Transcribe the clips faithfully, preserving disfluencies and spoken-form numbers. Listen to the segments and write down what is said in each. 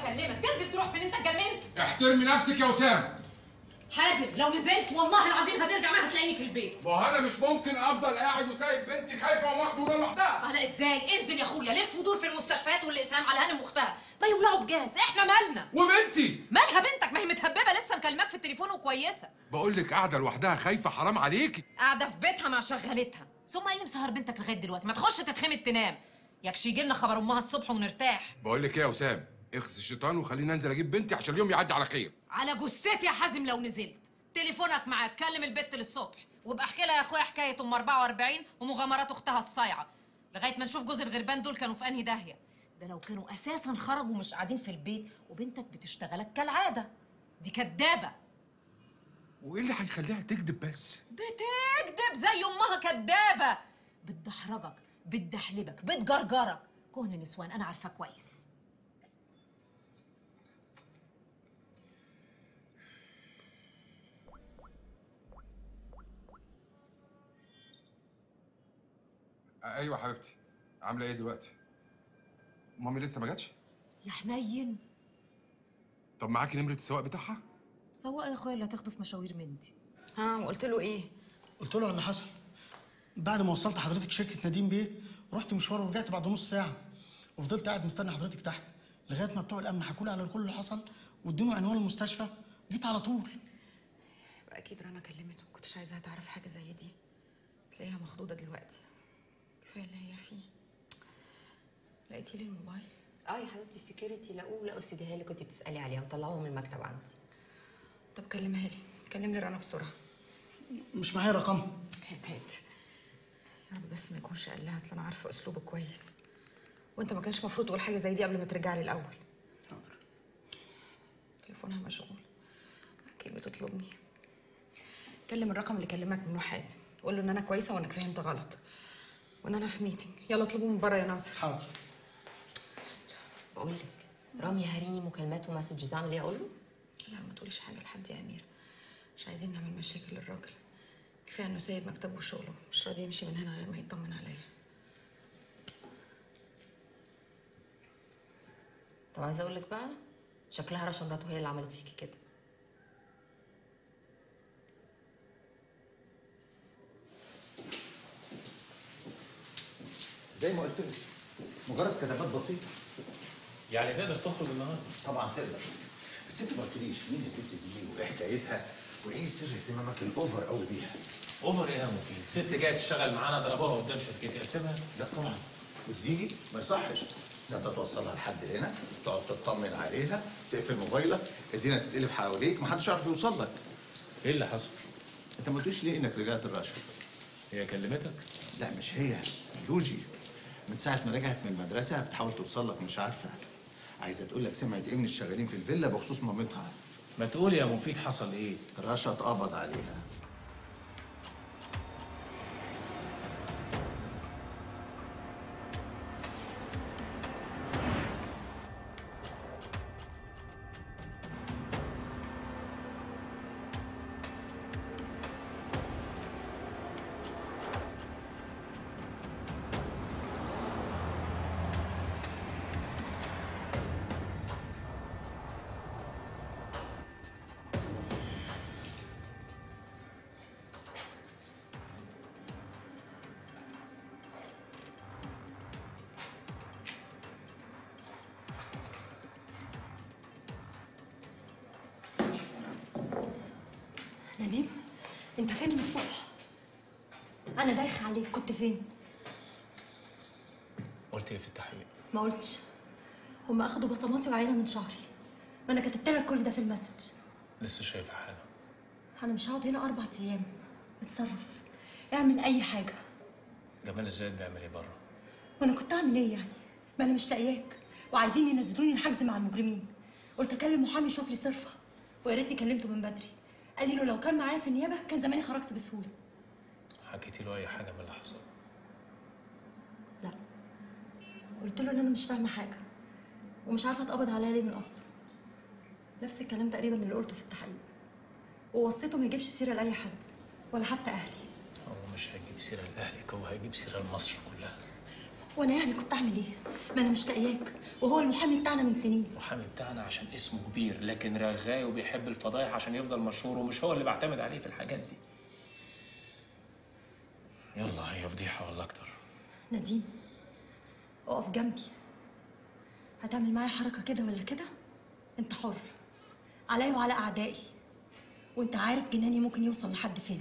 بكلمك تنزل تروح فين؟ انت اتجننت؟ احترمي نفسك يا وسام. حازم لو نزلت والله العظيم هترجع معاها هتلاقيني في البيت. ما انا مش ممكن افضل قاعد وسايب بنتي خايفه ومخضوضه لوحدها. انا ازاي؟ انزل يا اخويا لف ودور في المستشفيات والاقسام على هانم واختها، ما يولعوا بجاز، احنا مالنا؟ وبنتي مالها بنتك؟ ما هي متهببه لسه مكلماك في التليفون وكويسه. بقول لك قاعده لوحدها خايفه، حرام عليكي. قاعده في بيتها مع شغالتها، ثم ايه اللي مسهر بنتك لغايه دلوقتي؟ ما تخش تتخمد تنام، ياكش يجي لنا خبر امها الصبح ونرتاح. بقول لك ايه يا وسام، اخس الشيطان وخليني انزل اجيب بنتي عشان اليوم يعدي على خير. على جثتي يا حازم لو نزلت. تليفونك معاك، كلم البت للصبح وابقى احكي لها يا اخويا حكايه ام أربعة وأربعين ومغامرات اختها الصايعه لغايه ما نشوف جوز الغربان دول كانوا في انهي داهيه. ده لو كانوا اساسا خرجوا مش قاعدين في البيت وبنتك بتشتغلك كالعاده. دي كدابه. وايه اللي هيخليها تكذب بس؟ بتكذب زي امها كدابه، بتدحرجك بتدحلبك بتجرجرك، كهن نسوان انا عارفاه كويس. ايوه حبيبتي، عامله ايه دلوقتي؟ مامي لسه ما جاتش؟ يا حنين. طب معاكي نمره السواق بتاعها؟ سواق يا اخويا اللي هتاخده في مشاوير منتي. ها وقلت له ايه؟ قلت له اللي حصل. بعد ما وصلت حضرتك شركه نديم بيه رحت مشوار ورجعت بعد نص ساعه، وفضلت قاعد مستني حضرتك تحت لغايه ما بتوع الامن حكوا لي على كل اللي حصل وادوني عنوان المستشفى. جيت على طول. اكيد رنا كلمته، ما كنتش عايزاها تعرف حاجه زي دي، تلاقيها مخضوضه دلوقتي. كفايه اللي هي فيه. لقيتي لي الموبايل؟ اه يا حبيبتي السكيورتي لقوه، لقوا السي دي اللي كنت بتسالي عليها وطلعوه من المكتب عندي. طب كلمها لي، كلم لي رنا بسرعه. مش معايا رقمها. هات هات يا رب بس ما يكونش قال لها، اصل انا عارفه اسلوبه كويس، وانت ما كانش المفروض تقول حاجه زي دي قبل ما ترجع لي الاول. حاضر. تليفونها مشغول، اكيد بتطلبني. كلم الرقم اللي كلمك منه حازم، قول له ان انا كويسه وانك فهمت غلط وان انا في ميتنج. يلا اطلبه من بره يا ناصر. حاضر. بقول لك رامي هاريني مكالمات ومسجز، اعمل ايه؟ اقول له؟ لا ما تقوليش حاجه لحد يا امير، مش عايزين نعمل مشاكل للراجل. كفايه انه سايب مكتبه وشغله، مش راضي يمشي من هنا غير ما يطمن عليا. طب عايزه اقول لك بقى، شكلها رشا مراته هي اللي عملت فيكي كده. زي ما قلت لك مجرد كتابات بسيطه. يعني تقدر تخرج النهارده؟ طبعا تقدر، بس انت ما قلتليش مين الست دي وايه حكايتها وايه سر اهتمامك الاوفر قوي بيها؟ اوفر ايه يا مفيد؟ ست جايه تشتغل معانا ضربوها قدام شركتي، اسيبها؟ لا طبعا، وتيجي ما يصحش. ده انت توصلها لحد هنا، تقعد تطمن عليها، تقفل موبايلك، الدنيا تتقلب حواليك، محدش يعرف يوصل لك. ايه اللي حصل؟ انت ما قلتليش ليه انك رجعت الرشا؟ هي كلمتك؟ لا مش هي، لوجي. من ساعة ما رجعت من المدرسة بتحاول توصل لك مش عارفة. عايزة تقول لك سمعت ايه من الشغالين في الفيلا بخصوص مامتها. ما تقول يا مفيد حصل ايه؟ رشا اتقبض عليها. نديم، انت فين من الصبح؟ انا دايخه عليك، كنت فين؟ قلت ايه في التحقيق؟ ما قلتش. هم اخدوا بصماتي وعينه من شعري، ما انا كتبت لك كل ده في المسج. لسه شايفه حاجه؟ انا مش هقعد هنا اربع ايام. اتصرف، اعمل اي حاجه. جمال الزايد بيعمل ايه بره؟ وانا كنت اعمل ايه يعني؟ ما انا مش لاقياك وعايزين ينزلوني الحجز مع المجرمين. قلت اكلم محامي يشوف لي صرفه، ويا ريتني كلمته من بدري. قال لي له لو كان معايا في النيابه كان زماني خرجت بسهوله. حكيتي له اي حاجه من اللي حصل؟ لا، قلت له ان انا مش فاهمه حاجه ومش عارفه اتقبض عليا ليه من اصله. نفس الكلام تقريبا اللي قلته في التحقيق، ووصيته ما يجيبش سيره لاي حد ولا حتى اهلي. هو مش هيجيب سيره لاهلك، هو هيجيب سيره لمصر كلها. وانا يعني كنت اعمل ايه؟ ما انا مش لاقياك وهو المحامي بتاعنا من سنين. المحامي بتاعنا عشان اسمه كبير، لكن رغاي وبيحب الفضايح عشان يفضل مشهور، ومش هو اللي بعتمد عليه في الحاجات دي. يلا هي فضيحه ولا اكتر. نديم اقف جنبي. هتعمل معايا حركه كده ولا كده انت حر، عليا وعلى اعدائي، وانت عارف جناني ممكن يوصل لحد فين.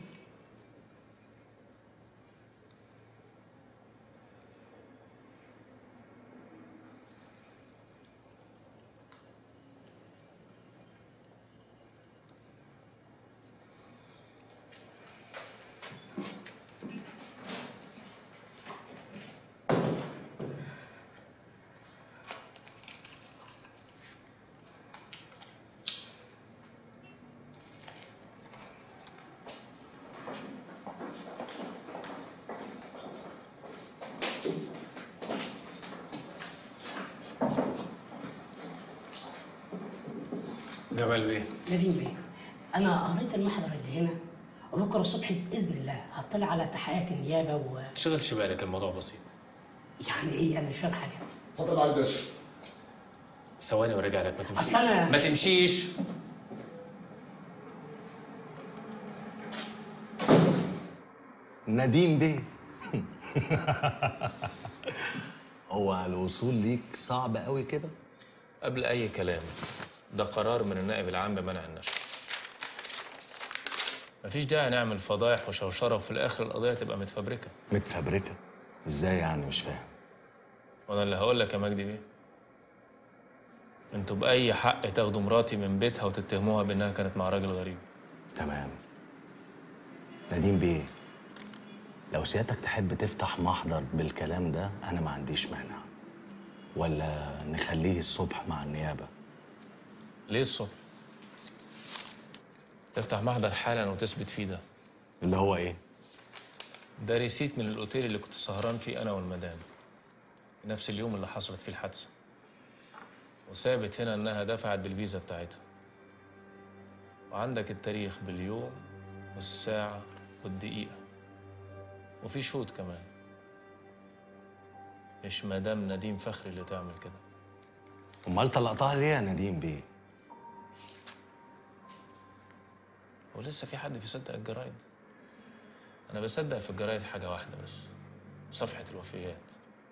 جمال بيه. نديم بيه، أنا قريت المحضر اللي هنا، وبكرة الصبح بإذن الله هطلع على تحقيقات النيابة و تشغلش بالك، الموضوع بسيط. يعني إيه؟ أنا مش فاهم حاجة. اتفضل على الباشا. ثواني وارجع لك. ما تمشيش. أصل أنا ما تمشيش. نديم بيه. هو الوصول ليك صعب قوي كده؟ قبل أي كلام، ده قرار من النائب العام بمنع النشر. مفيش داعي نعمل فضايح وشوشرة وفي الآخر القضية تبقى متفبركة. متفبركة؟ إزاي يعني؟ مش فاهم. وأنا اللي هقول لك يا مجدي بيه، انتوا بأي حق تاخدوا مراتي من بيتها وتتهموها بإنها كانت مع راجل غريب؟ تمام. نديم بيه، لو سيادتك تحب تفتح محضر بالكلام ده أنا ما عنديش مانع، ولا نخليه الصبح مع النيابة؟ ليه الصبح؟ تفتح محضر حالا وتثبت فيه ده. اللي هو إيه؟ ده ريسيت من الأوتيل اللي كنت سهران فيه أنا والمدام في نفس اليوم اللي حصلت فيه الحادثة، وثابت هنا إنها دفعت بالفيزا بتاعتها، وعندك التاريخ باليوم والساعة والدقيقة، وفي شهود كمان. مش مدام نديم فخري اللي تعمل كده. أمال طلقتها ليه يا نديم بيه؟ ولسه في حد بيصدق الجرايد؟ أنا بصدق في الجرايد حاجة واحدة بس، صفحة الوفيات.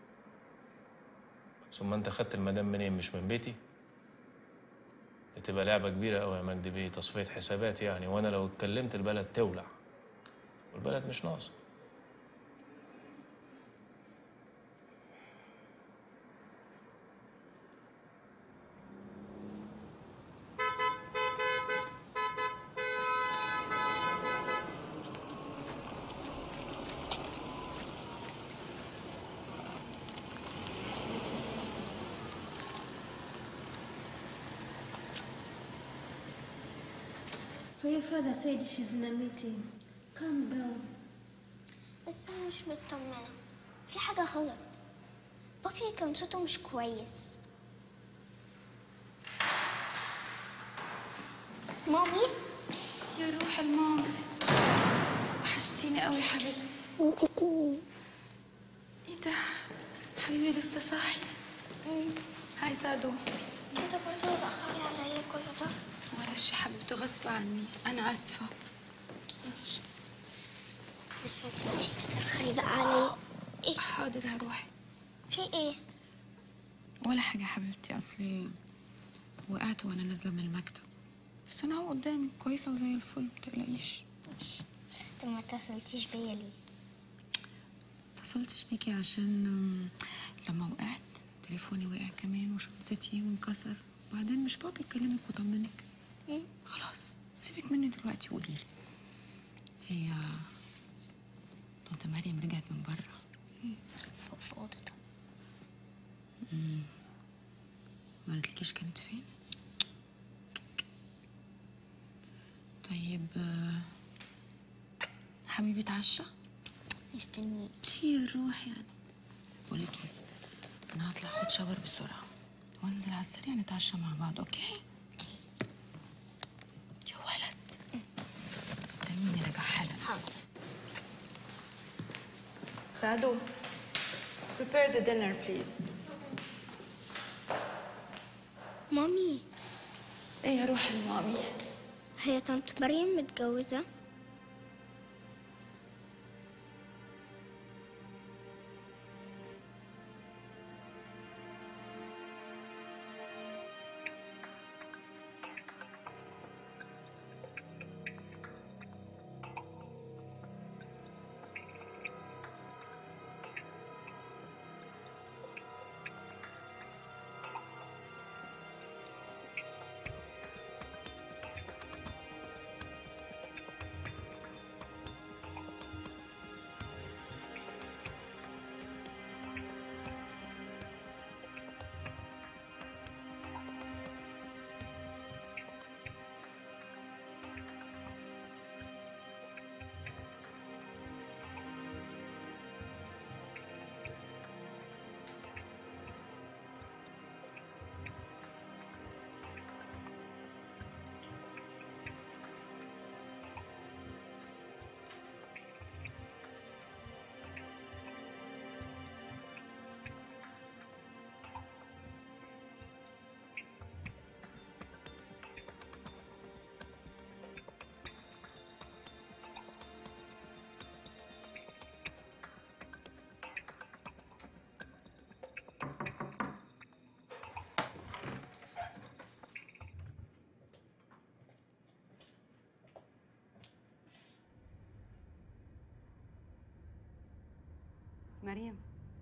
ثم أنت خدت المدام منين؟ مش من بيتي؟ دي تبقى لعبة كبيرة أوي يا مجدي بيه، تصفية حسابات يعني، وأنا لو اتكلمت البلد تولع، والبلد مش ناقصة. So your father said she's in a meeting. Calm down. بس أنا مش مطمنة، في حاجة غلط. بابي كان صوته مش كويس. مامي؟ يا روح الماما، وحشتيني قوي حبيبتي. انتي كمين؟ ايه ده؟ حبيبي لسه صاحي؟ هاي سادو. كده برضه تأخري عليا كل ده؟ معلش يا حبيبتي، غصب عني، أنا آسفة. ماشي. بس ما تبقيش تتأخري بقى عليا. ايه؟ حاضر هروح. في ايه؟ ولا حاجة يا حبيبتي، أصلي وقعت وأنا نازلة من المكتب، بس أنا أهو قدامك كويسة وزي الفل، متقلقيش. طب ما اتصلتيش بيا ليه؟ اتصلتش بيكي عشان لما وقعت تليفوني وقع كمان وشنطتي وانكسر، وبعدين مش بابي يكلمك ويطمنك. خلاص سيبك مني دلوقتي وقوليلي، هي طنط مريم رجعت من بره؟ فوق في اوضتها. امم ما قالتلكيش كانت فين؟ طيب حبيبي اتعشى؟ مستنيك. كتير روح يعني. بقولك ايه، انا هطلع اخد شاور بسرعه وانزل على السريع نتعشى مع بعض. اوكي؟ اوكي. يا ولد استنيني راجع حالا. حاضر. سعدو prepare the dinner please. مامي ايه يا روحي مامي؟ هي طنط مريم متجوزة؟ مريم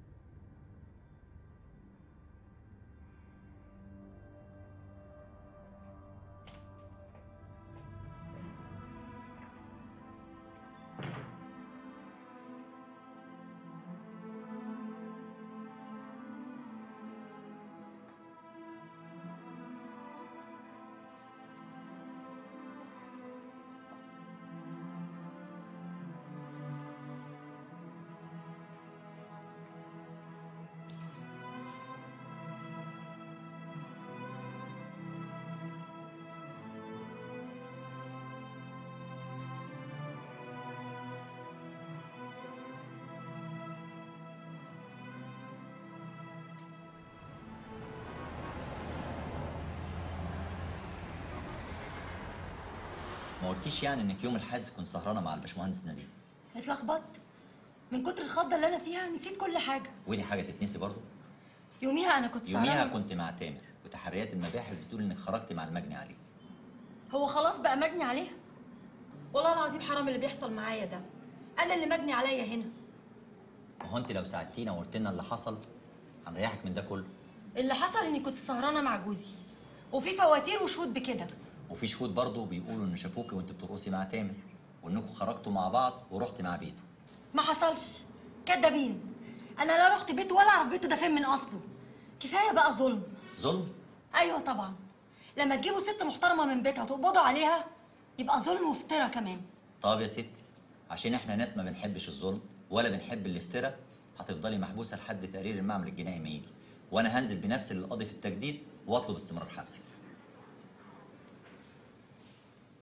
ما قلتيش يعني انك يوم الحادث كنت سهرانه مع الباشمهندس نديم؟ اتلخبطت من كتر الخضه اللي انا فيها، نسيت كل حاجه. ودي حاجه تتنسي برضه؟ يوميها انا كنت سهرانه. يوميها كنت مع تامر، وتحريات المباحث بتقول انك خرجتي مع المجني عليه. هو خلاص بقى مجني عليها؟ والله العظيم حرام اللي بيحصل معايا ده، انا اللي مجني عليا هنا. ما هو انت لو ساعدتينا وقلت لنا اللي حصل هنريحك من ده كله. اللي حصل اني كنت سهرانه مع جوزي، وفي فواتير وشهود بكده. وفي شهود برضه بيقولوا ان شافوكي وانت بترقصي مع تامر، وانكم خرجتوا مع بعض ورحتي مع بيته. ما حصلش، كدابين. انا لا رحت بيته ولا اعرف بيته ده فين من اصله. كفايه بقى ظلم. ظلم؟ ايوه طبعا. لما تجيبوا ست محترمه من بيتها وتقبضوا عليها يبقى ظلم وافتراء كمان. طب يا ستي، عشان احنا ناس ما بنحبش الظلم ولا بنحب الافتراء، هتفضلي محبوسه لحد تقرير المعمل الجنائي ما يجي، وانا هنزل بنفسي للقاضي في التجديد واطلب استمرار حبسك.